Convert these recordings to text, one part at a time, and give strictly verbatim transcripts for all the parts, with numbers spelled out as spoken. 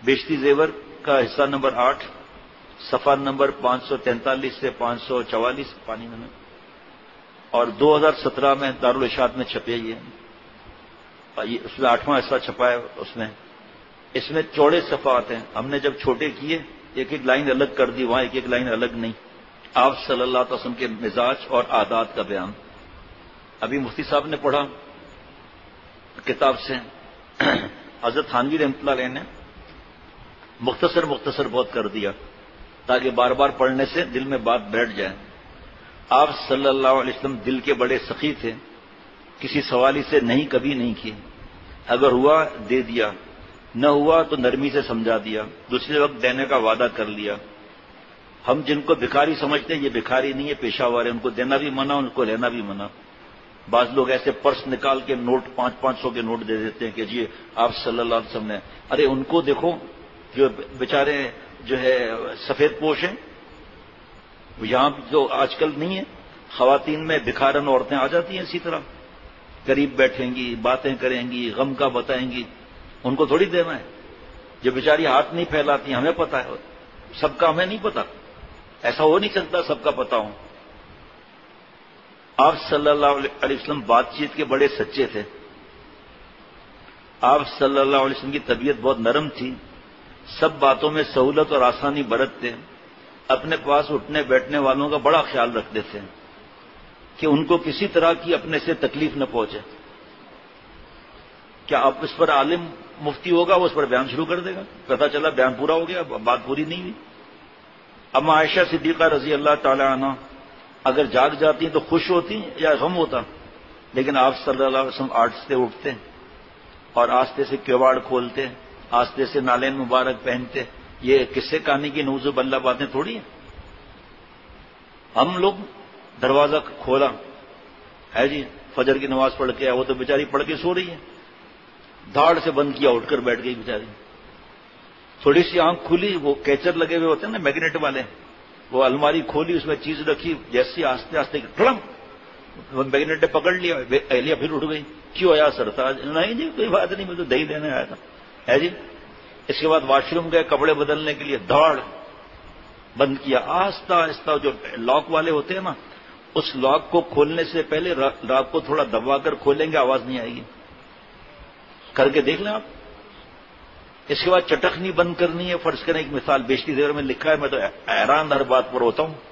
بیشتی زیور کا حصہ نمبر آٹھ، صفحہ نمبر پانچ سو تینتالیس سے پانچ سو چوالیس پانی میں، اور دو ہزار سترہ میں دارالارشاد میں چھپے یہ اس میں آٹھواں حصہ چھپا ہے. اس میں اس میں چوڑے صفحات ہیں. ہم نے جب چھوٹے کیے ایک ایک لائن الگ کر دی، وہاں ایک ایک لائن الگ نہیں. آپ صلی اللہ علیہ وسلم کے مزاج اور عادات کا بیان. ابھی مفتی صاحب نے پڑھا کتاب سے، حضرت تھانوی رحمۃ اللہ علیہ نے مختصر مختصر بہت کر دیا تاکہ بار بار پڑھنے سے دل میں بات بیٹھ جائے. آپ صلی اللہ علیہ وسلم دل کے بڑے سخی تھے، کسی سوالی سے نہیں کبھی نہیں کیے. اگر ہوا دے دیا، نہ ہوا تو نرمی سے سمجھا دیا، دوسرے وقت دینے کا وعدہ کر لیا. ہم جن کو بھکاری سمجھتے ہیں یہ بھکاری نہیں ہے، پیشہ ور ہے. ان کو دینا بھی منع، ان کو لینا بھی منع. بعض لوگ ایسے پرس نکال کے نوٹ پانچ پانچ سو کے نوٹ دے دیتے ہیں کہ جی آپ صلی اللہ علیہ وسلم نے. ارے ان کو دیکھو جو بیچارے جو ہے سفید پوش ہیں، یہاں جو آج کل نہیں ہے، خواتین میں بکھارن عورتیں آ جاتی ہیں اسی طرح، قریب بیٹھیں گی، باتیں کریں گی، غم کا بتائیں گی. ان کو تھوڑی دینا ہے. جو بیچاری ہاتھ نہیں پھیلاتی، ہمیں پتہ ہے، سب کا ہمیں نہیں پتا. ایسا ہو نہیں سکتا سب کا پتا ہوں. آپ صلی اللہ علیہ وسلم بات چیت کے بڑے سچے تھے. آپ صلی اللہ علیہ وسلم کی طبیعت بہت نرم تھی، سب باتوں میں سہولت اور آسانی برتتے. اپنے پاس اٹھنے بیٹھنے والوں کا بڑا خیال رکھتے تھے کہ ان کو کسی طرح کی اپنے سے تکلیف نہ پہنچے. کیا آپ اس پر عالم مفتی ہوگا وہ اس پر بیان شروع کر دے گا، پتہ چلا بیان پورا ہو گیا، بات پوری نہیں ہوئی. اما عائشہ صدیقہ رضی اللہ تعالی عنہ اگر جاگ جاتی تو خوش ہوتی یا غم ہوتا، لیکن آپ صلی اللہ علیہ وسلم آہستہ اٹھتے اور آہستہ سے کیواڑ کھولتے، آہستہ سے نالین مبارک پہنتے. یہ قصے کہانی کی نعوذ باللہ باتیں تھوڑی ہیں. ہم لوگ دروازہ کھولا ہے جی، فجر کی نماز پڑھ کے، وہ تو بیچاری پڑھ کے سو رہی ہے، دھاڑ سے بند کیا، اٹھ کر بیٹھ گئی بیچاری. تھوڑی سی آنکھ کھلی، وہ کیچر لگے ہوئے ہوتے ہیں نا میگنیٹ والے، وہ الماری کھولی، اس میں چیز رکھی، جیسی آستے آستے ٹڑم میگنیٹ نے پکڑ لیا. اہلیہ پھر اٹھ گئی. کیوں آیا سرتاج؟ نہیں جی کوئی بات نہیں، میں تو دہی دینے آیا تھا ہے جی. اس کے بعد واش روم گئے کپڑے بدلنے کے لیے، دھاڑ بند کیا. آہستہ آہستہ جو لاک والے ہوتے ہیں نا، اس لاک کو کھولنے سے پہلے لاک کو تھوڑا دبا کر کھولیں گے، آواز نہیں آئے گی. کر کے دیکھ لیں آپ. اس کے بعد چٹخنی بند کرنی ہے. فرض کریں ایک مثال بیشتی زیور میں لکھا ہے، میں تو حیران ہر بات پر ہوتا ہوں.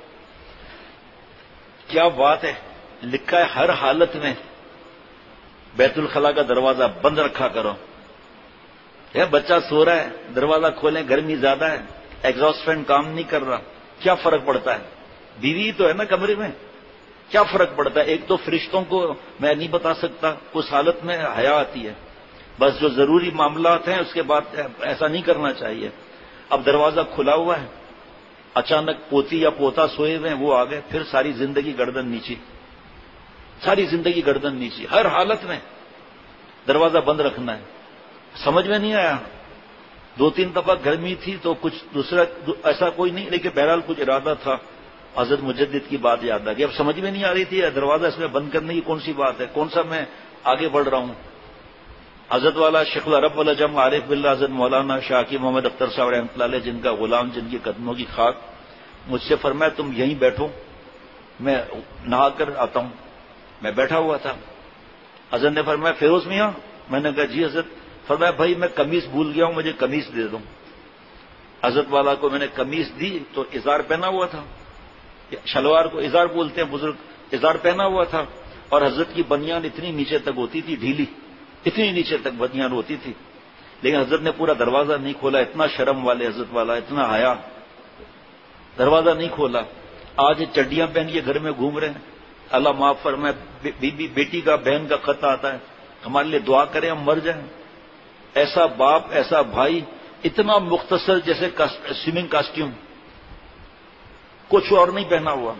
کیا بات ہے، لکھا ہے ہر حالت میں بیت الخلاء کا دروازہ بند رکھا کرو. یہ بچہ سو رہا ہے، دروازہ کھولیں، گرمی زیادہ ہے، ایگزاسٹ فین کام نہیں کر رہا، کیا فرق پڑتا ہے؟ بیوی تو ہے نا کمرے میں، کیا فرق پڑتا ہے؟ ایک تو فرشتوں کو میں نہیں بتا سکتا، اس حالت میں حیا آتی ہے. بس جو ضروری معاملات ہیں اس کے بعد ایسا نہیں کرنا چاہیے. اب دروازہ کھلا ہوا ہے، اچانک پوتی یا پوتا سوئے ہوئے ہیں، وہ آ گئے، پھر ساری زندگی گردن نیچی، ساری زندگی گردن نیچی. ہر حالت میں دروازہ بند رکھنا ہے. سمجھ میں نہیں آیا. دو تین دفعہ گرمی تھی تو کچھ دوسرا ایسا کوئی نہیں، لیکن بہرحال کچھ ارادہ تھا. حضرت مجدد کی بات یاد آ گئی. اب سمجھ میں نہیں آ رہی تھی دروازہ اس میں بند کرنے کی کون سی بات ہے، کون سا میں آگے بڑھ رہا ہوں. حضرت والا شیخ العرب والعجم عارف باللہ حضرت مولانا شاکی محمد اختر صاحب رحمۃ اللہ علیہ، جن کا غلام، جن کی قدموں کی خاک، مجھ سے فرمایا تم یہیں بیٹھو، میں نہا کر آتا ہوں. میں بیٹھا ہوا تھا. حضرت نے فرمایا فیروز میاں؟ میں نے کہا جی حضرت. فرمایا بھائی میں قمیص بھول گیا ہوں، مجھے قمیص دے دو. حضرت والا کو میں نے قمیص دی تو اظہار پہنا ہوا تھا، شلوار کو اظہار بولتے ہیں بزرگ، اظہار پہنا ہوا تھا، اور حضرت کی بنیان اتنی نیچے تک ہوتی تھی، ڈھیلی، اتنی نیچے تک بنیان ہوتی تھی. لیکن حضرت نے پورا دروازہ نہیں کھولا. اتنا شرم والے حضرت والا، اتنا حیا، دروازہ نہیں کھولا. آج چڈیاں پہن کے گھر میں گھوم رہے ہیں. اللہ معاف فرمائے، بی بی بیٹی کا بہن کا خط آتا ہے، ہمارے لیے دعا کریں ہم مر جائیں. ایسا باپ، ایسا بھائی، اتنا مختصر جیسے سوئمنگ کاسٹیوم، کچھ اور نہیں پہنا ہوا.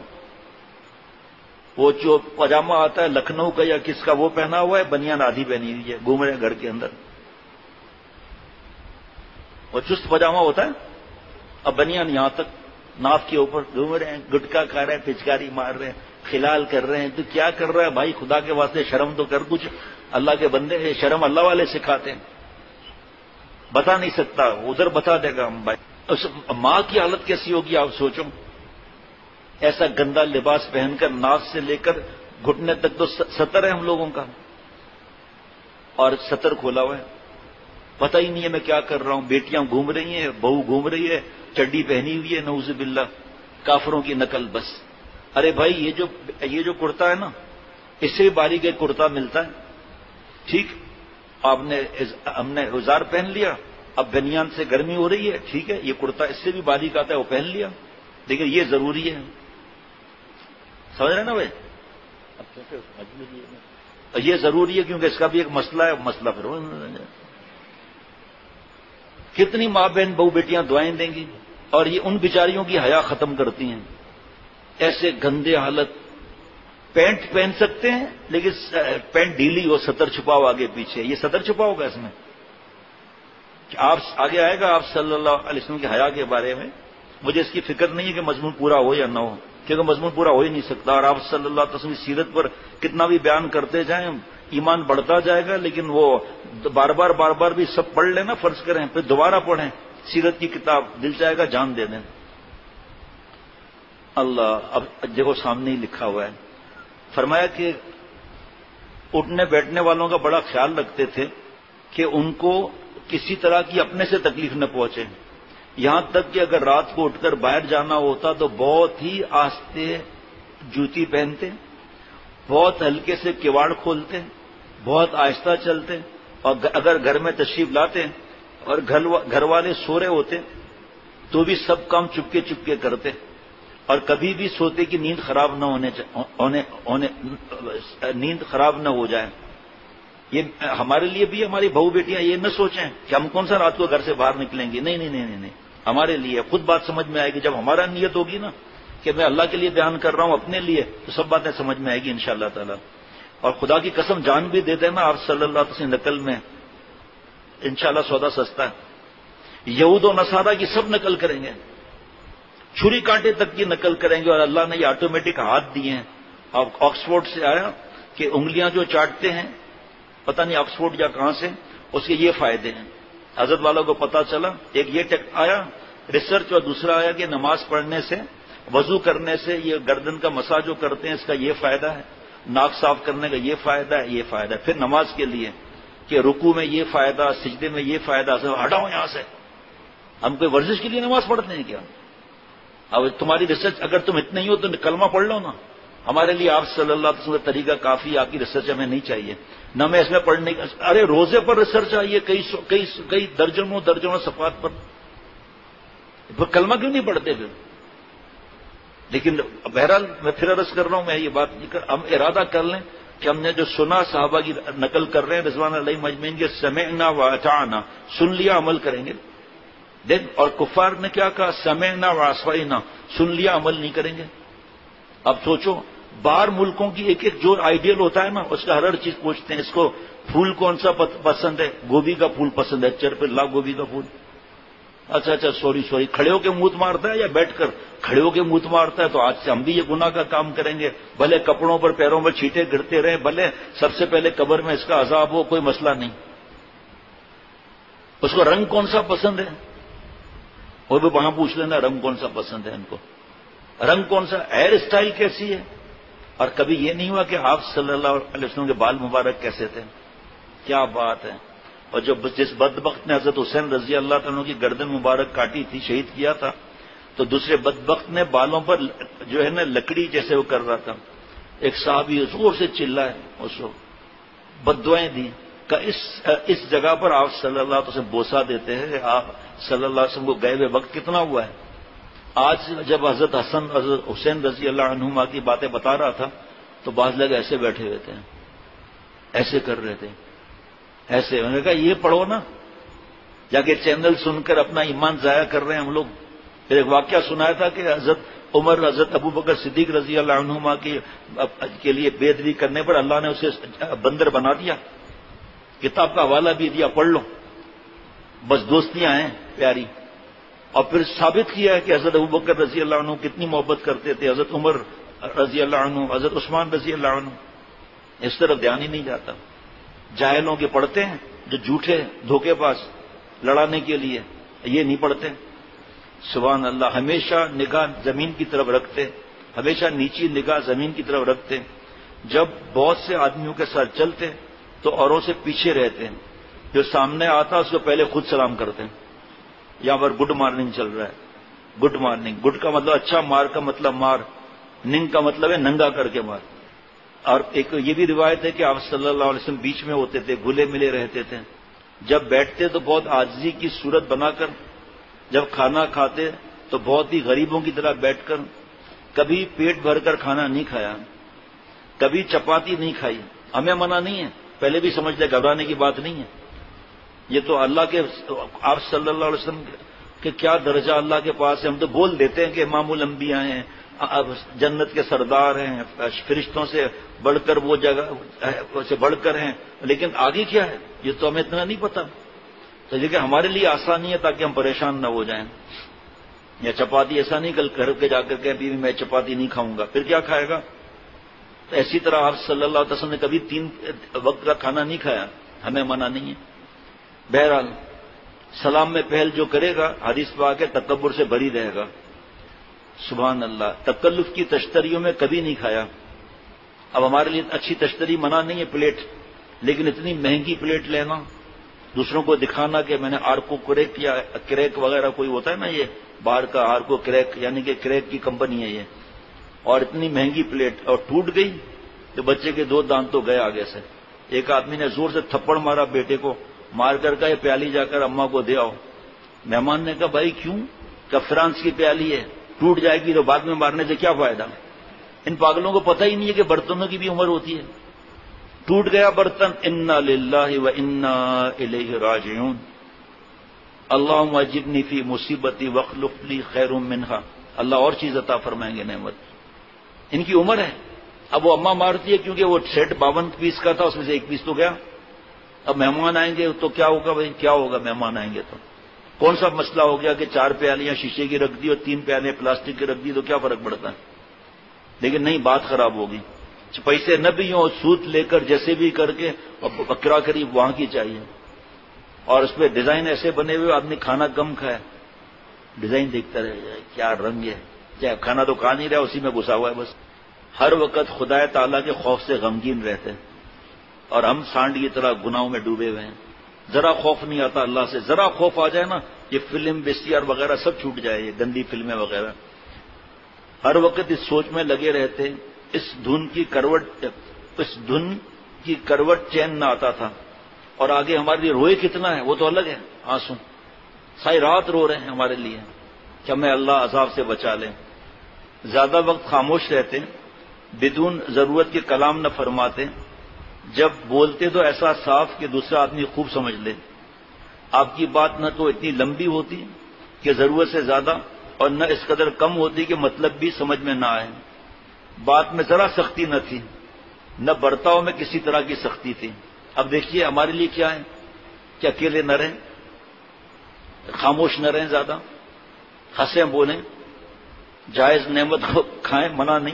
وہ جو پاجامہ آتا ہے لکھنؤ کا یا کس کا وہ پہنا ہوا ہے، بنیان آدھی پہنی ہوئی ہے، گھوم رہے ہیں گھر کے اندر. وہ چست پاجامہ ہوتا ہے، اب بنیان یہاں تک، ناف کے اوپر گھوم رہے ہیں، گٹکا کھا رہے ہیں، پچکاری مار رہے ہیں، خلال کر رہے ہیں. تو کیا کر رہا ہے بھائی؟ خدا کے واسطے شرم تو کر. کچھ اللہ کے بندے ہیں، شرم اللہ والے سکھاتے ہیں. بتا نہیں سکتا، ادھر بتا دے گا ہم بھائی. اس ماں کی حالت کیسی ہوگی آپ سوچو. ایسا گندا لباس پہن کر ناز سے لے کر گھٹنے تک تو ستر ہے ہم لوگوں کا، اور ستر کھولا ہوا ہے، پتہ ہی نہیں ہے میں کیا کر رہا ہوں. بیٹیاں گھوم رہی ہیں، بہو گھوم رہی ہے، چڈی پہنی ہوئی ہے، نعوذ باللہ، کافروں کی نقل بس. ارے بھائی یہ جو یہ جو کرتا ہے نا، اس سے باریک ایک کرتا ملتا ہے. ٹھیک، آپ نے ہم نے ازار پہن لیا، اب بنیان سے گرمی ہو رہی ہے، ٹھیک ہے، یہ کرتا اس سے بھی باریک آتا ہے، وہ پہن لیا. لیکن یہ ضروری ہے، سمجھ رہے نا بھائی؟ یہ ضروری ہے کیونکہ اس کا بھی ایک مسئلہ ہے. مسئلہ پھر کتنی ماں بہن بہو بیٹیاں دعائیں دیں گی، اور یہ ان بیچاریوں کی حیا ختم کرتی ہیں. ایسے گندے حالت. پینٹ پہن سکتے ہیں لیکن پینٹ ڈھیلی ہو، سطر چھپاؤ آگے پیچھے. یہ سطر چھپاؤ ہوگا اس میں؟ آپ آگے آئے گا آپ صلی اللہ علیہ وسلم کی حیا کے بارے میں. مجھے اس کی فکر نہیں ہے کہ مضمون پورا ہو یا نہ ہو، کیونکہ مضمون پورا ہو ہی نہیں سکتا. اور آپ صلی اللہ علیہ وسلم کی سیرت پر کتنا بھی بیان کرتے جائیں ایمان بڑھتا جائے گا، لیکن وہ بار بار بار بار بھی سب پڑھ لینا، فرض کریں، پھر دوبارہ پڑھیں سیرت کی کتاب، دل چاہے گا جان دے دیں. اللہ، اب دیکھو سامنے ہی لکھا ہوا ہے. فرمایا کہ اٹھنے بیٹھنے والوں کا بڑا خیال رکھتے تھے کہ ان کو کسی طرح کی اپنے سے تکلیف نہ پہنچے. یہاں تک کہ اگر رات کو اٹھ کر باہر جانا ہوتا تو بہت ہی آہستہ جوتی پہنتے، بہت ہلکے سے کواڑ کھولتے، بہت آہستہ چلتے. اور اگر گھر میں تشریف لاتے اور گھر والے سو رہے ہوتے تو بھی سب کام چپکے چپکے کرتے، اور کبھی بھی سوتے کی نیند خراب نہ ہونے, ہونے, ہونے نیند خراب نہ ہو جائے. یہ ہمارے لیے بھی ہماری بہو بیٹیاں یہ نہ سوچیں کہ ہم کون سا رات کو گھر سے باہر نکلیں گے. نہیں نہیں نہیں نہیں ہمارے لیے خود بات سمجھ میں آئے گی. جب ہمارا نیت ہوگی نا کہ میں اللہ کے لیے بیان کر رہا ہوں اپنے لیے، تو سب باتیں سمجھ میں آئے گی انشاءاللہ تعالی. اور خدا کی قسم جان بھی دے دینا آپ صلی اللہ علیہ وسلم نقل میں انشاءاللہ سودا سستا ہے. یہود و نصارہ کی سب نقل کریں گے، چھری کانٹے تک کی نقل کریں گے. اور اللہ نے یہ آٹومیٹک ہاتھ دیے ہیں. اب آکسفورڈ سے آیا کہ انگلیاں جو چاٹتے ہیں، پتہ نہیں آکسفورڈ یا کہاں سے، اس کے یہ فائدے ہیں. حضرت والوں کو پتا چلا، ایک یہ آیا ریسرچ، اور دوسرا آیا کہ نماز پڑھنے سے، وضو کرنے سے، یہ گردن کا مسا جو کرتے ہیں اس کا یہ فائدہ ہے، ناک صاف کرنے کا یہ فائدہ ہے، یہ فائدہ ہے. پھر نماز کے لیے کہ رکوع میں یہ فائدہ، سجدے میں یہ فائدہ. ہٹاؤ یہاں سے، ہم کوئی ورزش کے لیے نماز پڑھتے ہیں کیا؟ اب تمہاری ریسرچ اگر تم اتنے ہی ہو تو کلمہ پڑھ لو نا. ہمارے لیے آپ صلی اللہ علیہ وسلم کا طریقہ کافی، آپ کی ریسرچ ہمیں نہیں چاہیے. نہ میں اس میں پڑھنے کا، ارے روزے پر ریسرچ آئیے کئی کئی کئی درجنوں درجنوں صفحات پر، پھر کلمہ کیوں نہیں پڑھتے پھر؟ لیکن بہرحال میں پھر عرض کر رہا ہوں، میں یہ بات نہیں کر، ہم ارادہ کر لیں کہ ہم نے جو سنا صحابہ کی نقل کر رہے ہیں رضوان اللہ مجمعین کے، سمعنا واطعنا، سن لیا عمل کریں گے. دیکھ، اور کفار نے کیا کہا؟ سمعنا وعصینا، سن لیا عمل نہیں کریں گے. اب سوچو، باہر ملکوں کی ایک ایک جو آئیڈیل ہوتا ہے نا، اس کا ہر ہر چیز پوچھتے ہیں. اس کو پھول کون سا پسند ہے؟ گوبھی کا پھول پسند ہے، چر پہ لا گوبھی کا پھول. اچھا اچھا سوری سوری کھڑے ہو کے منہ مارتا ہے یا بیٹھ کر؟ کھڑے ہو کے منہ مارتا ہے. تو آج سے ہم بھی یہ گناہ کا کام کریں گے. بھلے کپڑوں پر پیروں پر چھینٹے گرتے رہیں، بھلے سب سے پہلے قبر میں اس کا عذاب ہو، کوئی مسئلہ نہیں. اس کو رنگ کون سا پسند ہے؟ اور بھی وہاں پوچھ لینا رنگ کون سا پسند ہے ان کو، رنگ کون سا، ہیئر اسٹائل کیسی ہے. اور کبھی یہ نہیں ہوا کہ آپ صلی اللہ علیہ وسلم کے بال مبارک کیسے تھے. کیا بات ہے. اور جو جس بدبخت نے حضرت حسین رضی اللہ عنہ کی گردن مبارک کاٹی تھی، شہید کیا تھا، تو دوسرے بدبخت نے بالوں پر جو ہے نا لکڑی جیسے وہ کر رہا تھا. ایک صحابی زور سے چلائے، اس کو بددعائیں دی کہ اس اس جگہ پر آپ صلی اللہ علیہ وسلم بوسہ دیتے ہیں. آپ صلی اللہ علیہ وسلم کو گئے ہوئے وقت کتنا ہوا ہے. آج جب حضرت حسن حضرت حسین رضی اللہ عنہما کی باتیں بتا رہا تھا تو بعض لوگ ایسے بیٹھے ہوئے تھے، ایسے کر رہے تھے، ایسے. میں نے کہا یہ پڑھو نا، جا کے چینل سن کر اپنا ایمان ضائع کر رہے ہیں ہم لوگ. پھر ایک واقعہ سنایا تھا کہ حضرت عمر حضرت ابو بکر صدیق رضی اللہ عنہما کے لیے بے ادبی کرنے پر اللہ نے اسے بندر بنا دیا. کتاب کا حوالہ بھی دیا، پڑھ لو، بس دوستیاں ہیں پیاری. اور پھر ثابت کیا ہے کہ حضرت ابو بکر رضی اللہ عنہ کتنی محبت کرتے تھے، حضرت عمر رضی اللہ عنہ، حضرت عثمان رضی اللہ عنہ. اس طرف دھیان ہی نہیں جاتا. جاہلوں کے پڑھتے ہیں جو جھوٹے دھوکے باز، لڑانے کے لیے، یہ نہیں پڑھتے. سبحان اللہ. ہمیشہ نگاہ زمین کی طرف رکھتے، ہمیشہ نیچی نگاہ زمین کی طرف رکھتے. جب بہت سے آدمیوں کے ساتھ چلتے تو اوروں سے پیچھے رہتے ہیں، جو سامنے آتا اس کو پہلے خود سلام کرتے ہیں. یہاں پر گڈ مارننگ چل رہا ہے، گڈ مارننگ. گڈ کا مطلب اچھا، مار کا مطلب مار، ننگ کا مطلب ہے ننگا کر کے مار. اور ایک یہ بھی روایت ہے کہ آپ صلی اللہ علیہ وسلم بیچ میں ہوتے تھے، گھلے ملے رہتے تھے. جب بیٹھتے تو بہت عاجزی کی صورت بنا کر، جب کھانا کھاتے تو بہت ہی غریبوں کی طرح بیٹھ کر. کبھی پیٹ بھر کر کھانا نہیں کھایا، کبھی چپاتی نہیں کھائی. ہمیں منع نہیں ہے، پہلے بھی سمجھ لے، گھبرانے کی بات نہیں ہے. یہ تو اللہ کے، آپ صلی اللہ علیہ وسلم کہ کیا درجہ اللہ کے پاس ہے. ہم تو بول دیتے ہیں کہ امام الانبیاء ہیں، جنت کے سردار ہیں، فرشتوں سے بڑھ کر وہ جگہ سے بڑھ کر ہیں، لیکن آگے کیا ہے یہ تو ہمیں اتنا نہیں پتا. تو یہ کہ ہمارے لیے آسانی ہے تاکہ ہم پریشان نہ ہو جائیں. یا چپاتی ایسا نہیں کل گھر کے جا کر کہ ابھی میں چپاتی نہیں کھاؤں گا، پھر کیا کھائے گا. تو اسی طرح آپ صلی اللہ علیہ وسلم نے کبھی تین وقت کا کھانا نہیں کھایا، ہمیں منع نہیں ہے. بہرحال سلام میں پہل جو کرے گا، حدیث پاک ہے، تکبر سے بری رہے گا. سبحان اللہ. تکلف کی تشتریوں میں کبھی نہیں کھایا. اب ہمارے لیے اچھی تشتری منع نہیں ہے پلیٹ، لیکن اتنی مہنگی پلیٹ لینا، دوسروں کو دکھانا کہ میں نے آرکو کریک یا کریک وغیرہ کوئی ہوتا ہے نا، یہ باہر کا آرکو کریک یعنی کہ کریک کی کمپنی ہے یہ، اور اتنی مہنگی پلیٹ اور ٹوٹ گئی تو بچے کے دو دانت تو گئے آگے سے. ایک آدمی نے زور سے تھپڑ مارا بیٹے کو، مار کر کا یہ پیالی جا کر اماں کو دے آؤ. مہمان نے کہا بھائی کیوں؟ کہ فرانس کی پیالی ہے، ٹوٹ جائے گی تو بعد میں مارنے سے کیا فائدہ. ان پاگلوں کو پتہ ہی نہیں ہے کہ برتنوں کی بھی عمر ہوتی ہے. ٹوٹ گیا برتن، انا للہ و انا الیہ راجعون. اللہم اجرنی فی مصیبتی واخلف لی خیر منہا. اللہ اور چیز عطا فرمائیں گے نعمت. ان کی عمر ہے. اب وہ اماں مارتی ہے کیونکہ وہ سیٹ باون پیس کا تھا، اس میں سے ایک پیس تو گیا. اب مہمان آئیں گے تو کیا ہوگا بھائی، کیا ہوگا مہمان آئیں گے تو کون سا مسئلہ ہو گیا کہ چار پیالیاں شیشے کی رکھ دی اور تین پیالے پلاسٹک کی رکھ دی تو کیا فرق پڑتا ہے. لیکن نہیں، بات خراب ہوگی. پیسے نہ بھی ہوں، سوت لے کر جیسے بھی کر کے بکرا قریب وہاں کی چاہیے. اور اس پہ ڈیزائن ایسے بنے ہوئے آدمی کھانا کم کھائے، ڈیزائن دیکھتا رہ جائے کیا رنگ ہے، کیا کھانا تو کھا نہیں رہا، اسی میں گھسا ہوا ہے بس. ہر وقت خدا تعالیٰ کے خوف سے غمگین رہتے ہیں، اور ہم سانڈ کی طرح گناہوں میں ڈوبے ہوئے ہیں. ذرا خوف نہیں آتا اللہ سے. ذرا خوف آ جائے نا، یہ فلم وی آر وغیرہ سب چھوٹ جائے، یہ گندی فلمیں وغیرہ. ہر وقت اس سوچ میں لگے رہتے، اس دھن کی کروٹ اس دھن کی کروٹ چین نہ آتا تھا. اور آگے ہمارے لیے روئے کتنا ہے وہ تو الگ ہے. آنسو ساری رات رو رہے ہیں ہمارے لیے کہ ہمیں اللہ عذاب سے بچا لے. زیادہ وقت خاموش رہتے، بدون ضرورت کے کلام نہ فرماتے. جب بولتے تو ایسا صاف کہ دوسرا آدمی خوب سمجھ لے. آپ کی بات نہ تو اتنی لمبی ہوتی کہ ضرورت سے زیادہ، اور نہ اس قدر کم ہوتی کہ مطلب بھی سمجھ میں نہ آئے. بات میں ذرا سختی نہ تھی، نہ برتاؤ میں کسی طرح کی سختی تھی. اب دیکھیے ہمارے لیے کیا ہے کہ اکیلے نہ رہیں، خاموش نہ رہیں، زیادہ ہنسیں بولیں، جائز نعمت کو کھائیں، منع نہیں.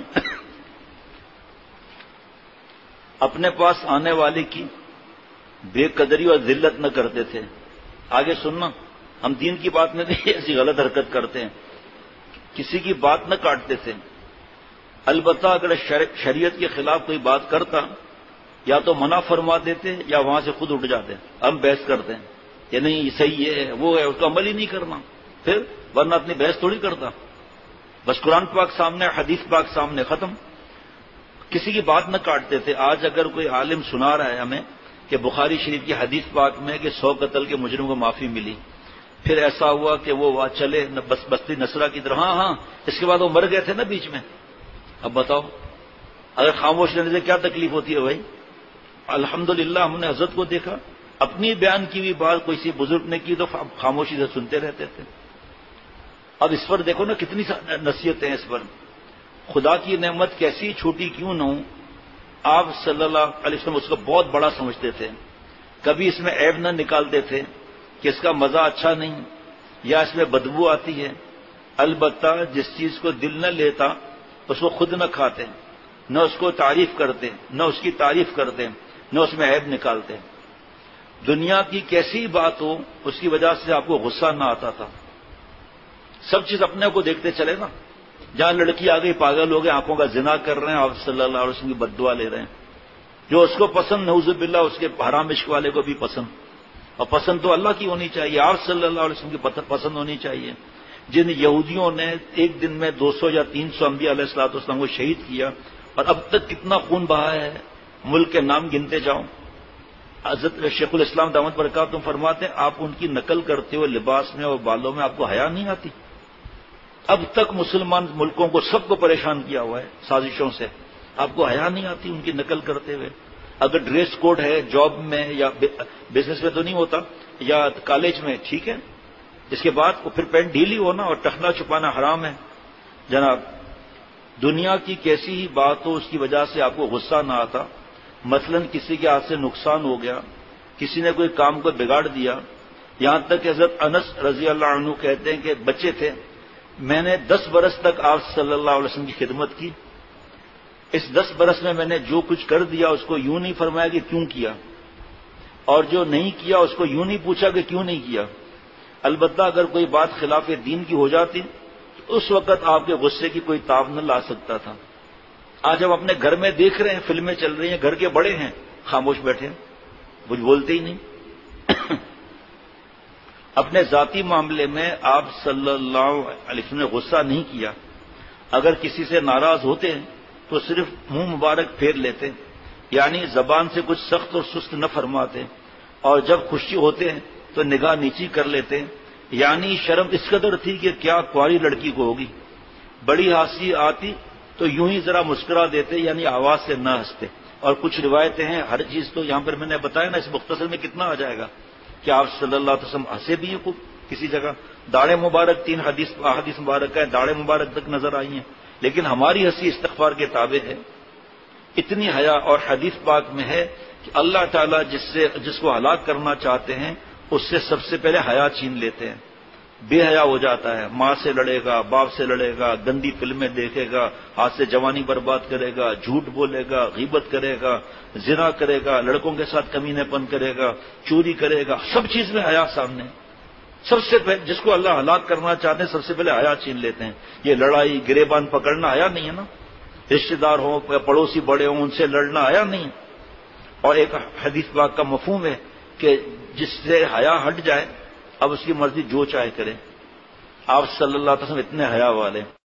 اپنے پاس آنے والے کی بے قدری اور ذلت نہ کرتے تھے. آگے سننا، ہم دین کی بات میں نہیں ایسی غلط حرکت کرتے ہیں. کسی کی بات نہ کاٹتے تھے. البتہ اگر شریعت کے خلاف کوئی بات کرتا یا تو منع فرما دیتے یا وہاں سے خود اٹھ جاتے. ہم بحث کرتے ہیں کہ نہیں یہ صحیح ہے، وہ ہے، اس کا عمل ہی نہیں کرنا. پھر ورنہ اپنی بحث تھوڑی کرتا، بس قرآن پاک سامنے، حدیث پاک سامنے، ختم. کسی کی بات نہ کاٹتے تھے. آج اگر کوئی عالم سنا رہا ہے ہمیں کہ بخاری شریف کی حدیث پاک میں کہ سو قتل کے مجرم کو معافی ملی، پھر ایسا ہوا کہ وہ وہاں چلے بس بستی نصرہ کی طرح، ہاں ہاں اس کے بعد وہ مر گئے تھے نا بیچ میں. اب بتاؤ اگر خاموش رہنے سے کیا تکلیف ہوتی ہے بھائی. الحمدللہ ہم نے حضرت کو دیکھا، اپنی بیان کی ہوئی بات کوئی سی بزرگ نے کی تو خاموشی سے سنتے رہتے تھے. اب اس پر دیکھو نا کتنی نصیحتیں اس پر. خدا کی نعمت کیسی چھوٹی کیوں نہ ہوں، آپ صلی اللہ علیہ وسلم اس کو بہت بڑا سمجھتے تھے. کبھی اس میں عیب نہ نکالتے تھے کہ اس کا مزہ اچھا نہیں یا اس میں بدبو آتی ہے. البتہ جس چیز کو دل نہ لیتا اس کو خود نہ کھاتے، نہ اس کو تعریف کرتے، نہ اس کی تعریف کرتے، نہ اس میں عیب نکالتے. دنیا کی کیسی بات ہو اس کی وجہ سے آپ کو غصہ نہ آتا تھا. سب چیز اپنے کو دیکھتے چلے نا. جہاں لڑکی آ گئی پاگل ہو گئے آنکھوں کا زنا کر رہے ہیں آپ صلی اللہ علیہ وسلم کی بد دعا لے رہے ہیں. جو اس کو پسند نعوذ باللہ اس کے حرام عشق والے کو بھی پسند, اور پسند تو اللہ کی ہونی چاہیے, آپ صلی اللہ علیہ وسلم کی پسند ہونی چاہیے. جن یہودیوں نے ایک دن میں دو سو یا تین سو انبیاء علیہ الصلوۃ والسلام کو شہید کیا, اور اب تک کتنا خون بہا ہے, ملک کے نام گنتے جاؤ. حضرت شیخ الاسلام دامت برکاتہم فرماتے ہیں آپ ان کی نقل کرتے ہوئے لباس میں اور بالوں میں آپ کو حیا نہیں آتی. اب تک مسلمان ملکوں کو سب کو پریشان کیا ہوا ہے سازشوں سے, آپ کو حیا نہیں آتی ان کی نقل کرتے ہوئے. اگر ڈریس کوڈ ہے جاب میں یا بزنس میں تو نہیں ہوتا, یا کالج میں ٹھیک ہے, اس کے بعد پھر پینٹ ڈھیلی ہونا اور ٹخنا چھپانا حرام ہے. جناب دنیا کی کیسی ہی بات ہو اس کی وجہ سے آپ کو غصہ نہ آتا. مثلا کسی کے ہاتھ سے نقصان ہو گیا, کسی نے کوئی کام کو بگاڑ دیا, یہاں تک کہ حضرت انس رضی اللہ عنہ کہتے ہیں کہ بچے تھے, میں نے دس برس تک آپ صلی اللہ علیہ وسلم کی خدمت کی. اس دس برس میں میں نے جو کچھ کر دیا اس کو یوں نہیں فرمایا کہ کیوں کیا, اور جو نہیں کیا اس کو یوں نہیں پوچھا کہ کیوں نہیں کیا. البتہ اگر کوئی بات خلاف دین کی ہو جاتی تو اس وقت آپ کے غصے کی کوئی تاب نہ لا سکتا تھا. آج ہم اپنے گھر میں دیکھ رہے ہیں فلمیں چل رہی ہیں, گھر کے بڑے ہیں خاموش بیٹھے ہیں, کچھ بولتے ہی نہیں. اپنے ذاتی معاملے میں آپ صلی اللہ علیہ وسلم نے غصہ نہیں کیا. اگر کسی سے ناراض ہوتے ہیں تو صرف منہ مبارک پھیر لیتے, یعنی زبان سے کچھ سخت اور سست نہ فرماتے, اور جب خوشی ہوتے ہیں تو نگاہ نیچی کر لیتے, یعنی شرم اس قدر تھی کہ کیا کنواری لڑکی کو ہوگی. بڑی ہنسی آتی تو یوں ہی ذرا مسکرا دیتے, یعنی آواز سے نہ ہنستے. اور کچھ روایتیں ہیں, ہر چیز تو یہاں پر میں نے بتایا نا, اس مختصر میں کتنا آ جائے گا کہ آپ صلی اللہ علیہ وسلم ہنسے بھی ہیں کسی جگہ. داڑھیں مبارک تین حدیث حدیث مبارک ہے, داڑھیں مبارک تک نظر آئی ہیں, لیکن ہماری ہنسی استغفار کے تابع ہے. اتنی حیا اور حدیث پاک میں ہے کہ اللہ تعالیٰ جس سے جس کو ہلاک کرنا چاہتے ہیں اس سے سب سے پہلے حیا چھین لیتے ہیں. بے حیا ہو جاتا ہے, ماں سے لڑے گا, باپ سے لڑے گا, گندی فلمیں دیکھے گا, ہاتھ سے جوانی برباد کرے گا, جھوٹ بولے گا, غیبت کرے گا, زنا کرے گا, لڑکوں کے ساتھ کمینے پن کرے گا, چوری کرے گا, سب چیز میں حیا سامنے. سب سے پہلے جس کو اللہ ہلاک کرنا چاہتے ہیں سب سے پہلے حیا چھین لیتے ہیں. یہ لڑائی گریبان پکڑنا حیا نہیں ہے نا, رشتہ دار ہوں یا پڑوسی بڑے ہوں ان سے لڑنا حیا نہیں. اور ایک حدیث پاک کا مفہوم ہے کہ جس سے حیا ہٹ جائے اب اس کی مرضی جو چاہے کرے. آپ صلی اللہ علیہ وسلم اتنے حیا والے.